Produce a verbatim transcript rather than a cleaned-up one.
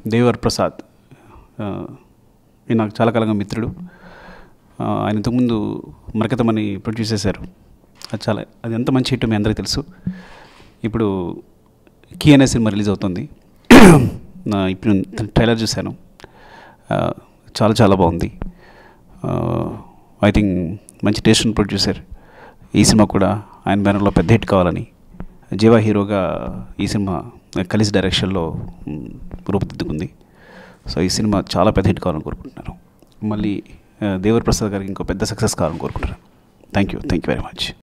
దేవర్ ప్రసాద్ ఈయన నాకు చాలా కాలంగా మిత్రుడు. ఆయన ఇంతకుముందు మరకతమని ప్రొడ్యూస్ చేశారు. అది చాలా అది ఎంత మంచి హిట్ మీ అందరికీ తెలుసు. ఇప్పుడు కీ అనే సినిమా రిలీజ్ అవుతుంది. ఇప్పుడు ట్రైలర్ చూశాను, చాలా చాలా బాగుంది. ఐ థింక్ మంచి టేస్ట్ ప్రొడ్యూసర్. ఈ సినిమా కూడా ఆయన బ్యానర్లో పెద్ద హిట్ కావాలని, జీవా హీరోగా ఈ సినిమా కలిసి డైరెక్షన్లో రూపుదిద్దుకుంది. సో ఈ సినిమా చాలా పెద్ద హిట్ కావాలని కోరుకుంటున్నాను. మళ్ళీ దేవర్ ప్రసాద్ గారికి ఇంకో పెద్ద సక్సెస్ కావాలని కోరుకుంటున్నాను. Thank you thank you very much.